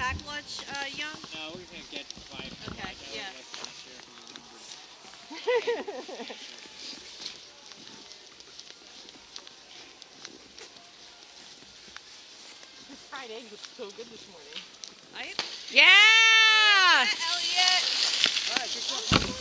pack lunch, Young? No, we're gonna get 5. Okay, yeah. This fried egg was so good this morning. I Yeah! Elliot! Alright,